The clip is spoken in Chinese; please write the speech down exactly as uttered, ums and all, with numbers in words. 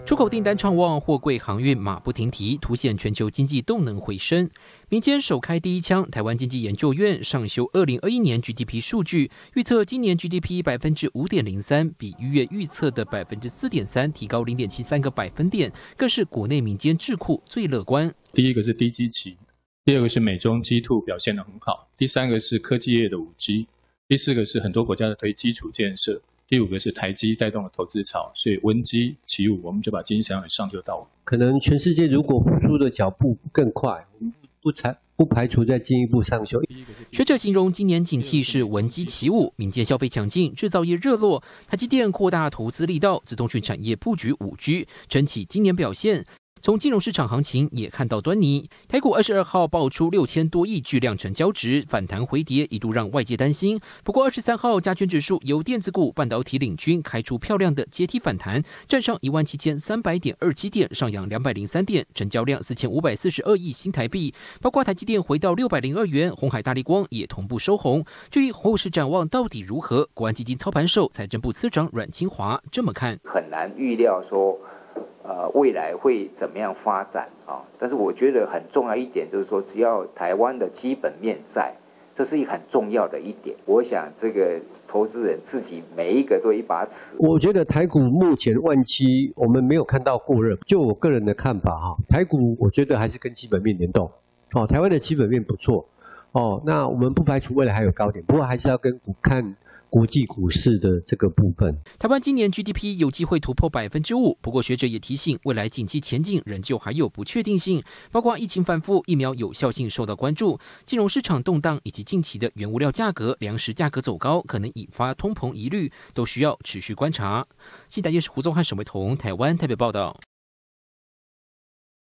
出口订单畅旺，货柜航运马不停蹄，凸显全球经济动能回升。民间首开第一枪，台湾经济研究院上修二零二一年 G D P 数据，预测今年 G D P 百分之五点零三，比一月预测的百分之四点三提高零点七三个百分点，更是国内民间智库最乐观。 第一个是低基期，第二个是美中基兔表现得很好，第三个是科技业的 五 G， 第四个是很多国家的推基础建设。第五个是台积带动了投资潮，所以文基起舞，我们就把经济成长率上修到五。 可能全世界如果复苏的脚步更快，我们不排不排除再进一步上修。 学者形容今年景气是文基起舞，民间消费强劲，制造业热络，台积电扩大投资力道，资通讯产业布局 五 G， 撑起今年表现。从金融市场行情也看到端倪，台股二十二号爆出六千多亿巨量成交值，反弹回跌，一度让外界担心。不过二十三号加权指数由电子股、半导体领军，开出漂亮的阶梯反弹，站上一万七千三百点二七点，上扬两百零三点，成交量四千五百四十二亿新台币。包括台积电回到六百零二元，鸿海大立光也同步收红。至于后市展望到底如何，国安基金操盘手、财政部次长阮清华这么看： 很难预料说。呃，未来会怎么样发展啊？但是我觉得很重要一点就是说，只要台湾的基本面在，这是一个很重要的一点。我想这个投资人自己每一个都一把尺。 我觉得台股目前万七，我们没有看到过热。就我个人的看法哈，台股我觉得还是跟基本面联动。哦，台湾的基本面不错。哦，那我们不排除未来还有高点，不过还是要跟股看。国际股市的这个部分， 台湾今年 G D P 有机会突破百分之五，不过学者也提醒，未来景气前景仍旧还有不确定性，包括疫情反复、疫苗有效性受到关注、金融市场动荡以及近期的原物料价格、粮食价格走高，可能引发通膨疑虑，都需要持续观察。新台电视胡宗汉、沈维彤，台湾台北报道。